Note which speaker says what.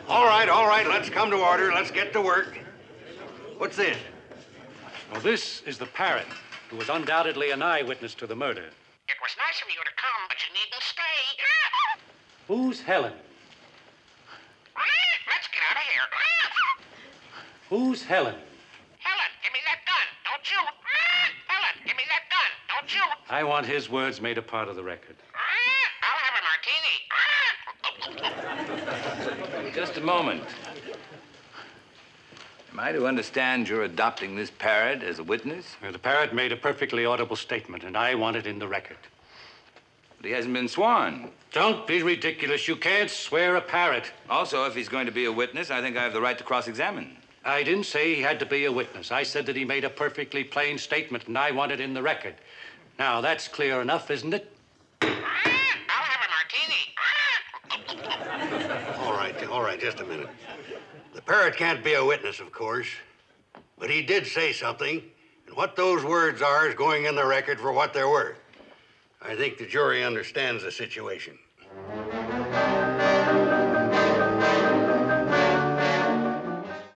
Speaker 1: All right, let's come to order. Let's get to work. What's this?
Speaker 2: Well, this is the parrot, who was undoubtedly an eyewitness to the murder.
Speaker 3: It was nice of you to come, but you needn't stay.
Speaker 2: Who's Helen?
Speaker 3: Let's get out of here.
Speaker 2: Who's Helen?
Speaker 3: Helen, give me that gun. Don't shoot. Helen, give me that gun. Don't shoot.
Speaker 2: I want his words made a part of the record.
Speaker 3: I'll have a martini.
Speaker 4: Just a moment. Am I to understand you're adopting this parrot as a witness?
Speaker 2: The parrot made a perfectly audible statement, and I want it in the record.
Speaker 4: But he hasn't been sworn.
Speaker 2: Don't be ridiculous. You can't swear a parrot.
Speaker 4: Also, if he's going to be a witness, I think I have the right to cross-examine.
Speaker 2: I didn't say he had to be a witness. I said that he made a perfectly plain statement, and I want it in the record. Now, that's clear enough, isn't it?
Speaker 3: I'll have a martini.
Speaker 1: All right, just a minute. The parrot can't be a witness, of course, but he did say something, and what those words are is going in the record for what they're worth. I think the jury understands the situation.